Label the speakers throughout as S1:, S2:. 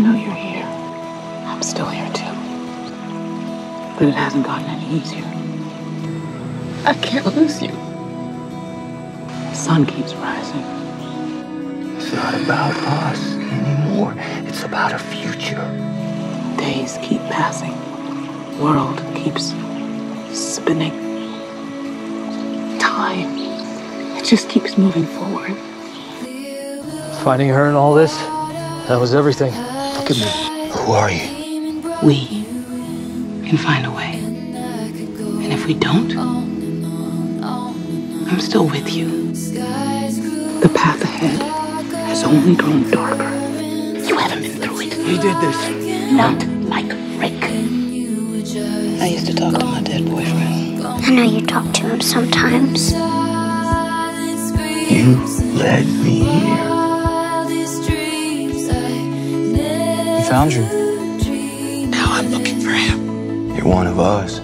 S1: know you're here. I'm still here too. But it hasn't gotten any easier. I can't lose you. The sun keeps rising.
S2: It's not about us anymore. It's about a future.
S1: Days keep passing. World keeps spinning. Time, it just keeps moving forward.
S3: Finding her in all this, that was everything.
S2: Look at me. Who are you?
S1: We can find a way. And if we don't, I'm still with you. The path ahead has only grown darker. You haven't been through it.
S2: He did this.
S1: Not like Rick. I used to talk to my dead boyfriend.
S4: I know you talk to him sometimes.
S2: You led me here.
S3: He found you.
S1: Now I'm looking for him.
S2: You're one of us.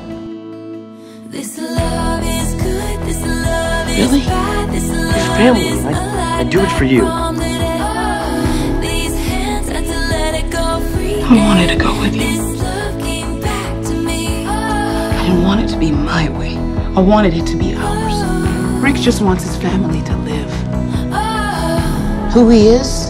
S1: Really?
S3: Your family. I'd do it for you.
S1: I wanted to go with you. I didn't want it to be my way. I wanted it to be ours. Rick just wants his family to live. Who he is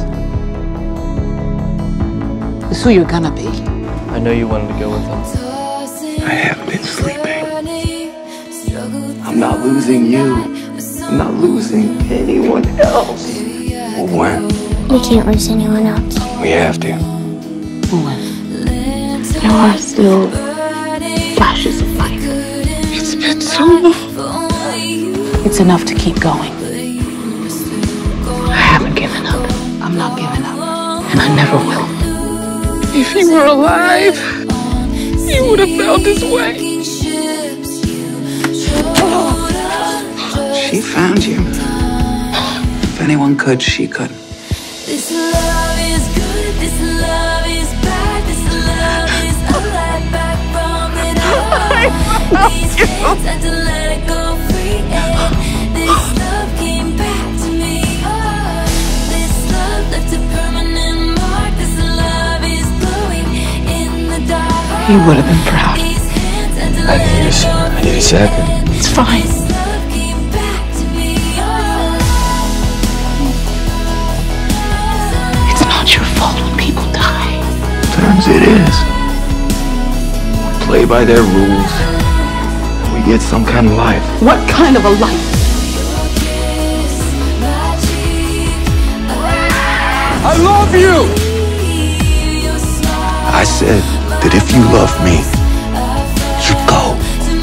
S1: who you're gonna be.
S3: I know you wanted to go with him.
S2: I haven't been sleeping. I'm not losing you. I'm not losing anyone else. Well, when?
S4: We can't lose anyone else.
S2: We have to.
S1: When there are still flashes of life. It's been so long. It's enough to keep going. I haven't given up. I'm not giving up. And I never will. If he were alive, he would have found his way. She found you. If anyone could, she could.
S5: This love is good, this love is bad, this love is a light back from it all. These hands had to let it go free, and this love came back to me. This love left a permanent mark, this love is glowing in the dark.
S1: He would have been proud.
S5: These hands had to
S2: I
S5: let
S2: need
S5: it go
S2: a
S5: free,
S2: second.
S1: It's fine.
S5: this love came back to me.
S1: It's not your fault when people die.
S2: Sometimes it is. We play by their rules. We get some kind of life.
S1: What kind of a life?
S3: I love you!
S2: I said that if you love me, you go.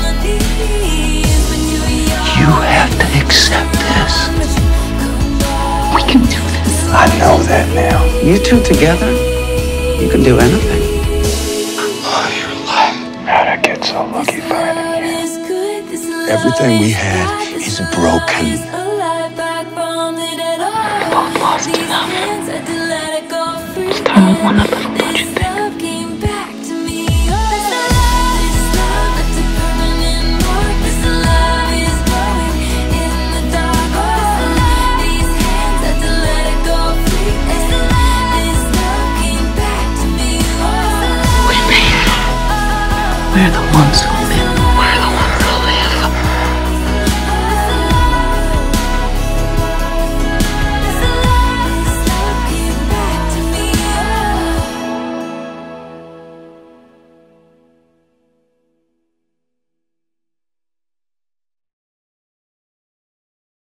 S2: You have to accept this.
S1: We can do this.
S2: I know that now.
S1: You two together, you can do anything.
S2: Oh, your life. How'd I get so lucky finding you? Everything we had is broken.
S1: We both lost enough. Start with one other, don't you think? We're the ones who